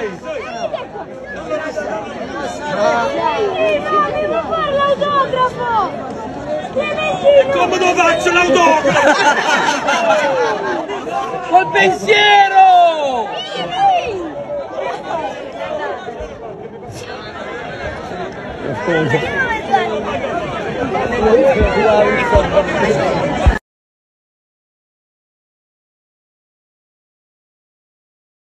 Devo fare l'autografo! Come lo faccio l'autografo? Col pensiero! Sì!